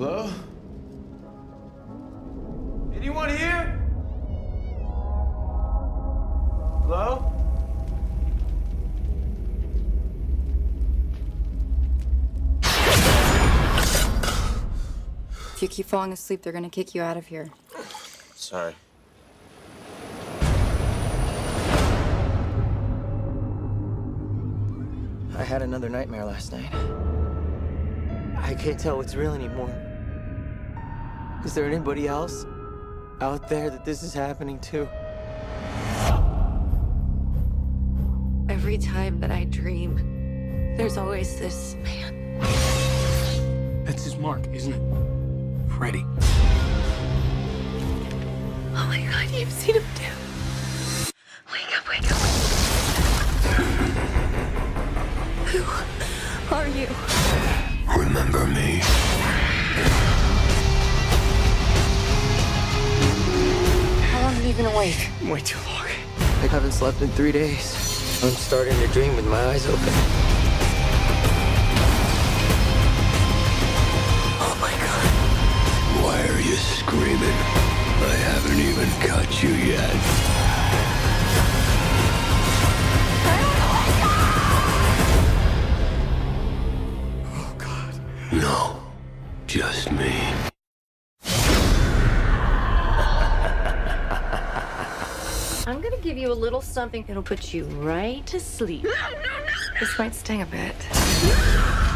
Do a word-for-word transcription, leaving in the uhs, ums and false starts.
Hello? Anyone here? Hello? If you keep falling asleep, they're gonna kick you out of here. Sorry. I had another nightmare last night. I can't tell what's real anymore. Is there anybody else out there that this is happening to? Every time that I dream, there's always this man. That's his mark, isn't it? Freddy. Oh my God, you've seen him too. Wake up, wake up. Who are you? Remember me? How long have you been awake? Way too long. I haven't slept in three days. I'm starting to dream with my eyes open. Oh my God. Why are you screaming? I haven't even cut you yet. Oh, God. No, just me. I'm gonna give you a little something that'll put you right to sleep. No, no, no. This might sting a bit.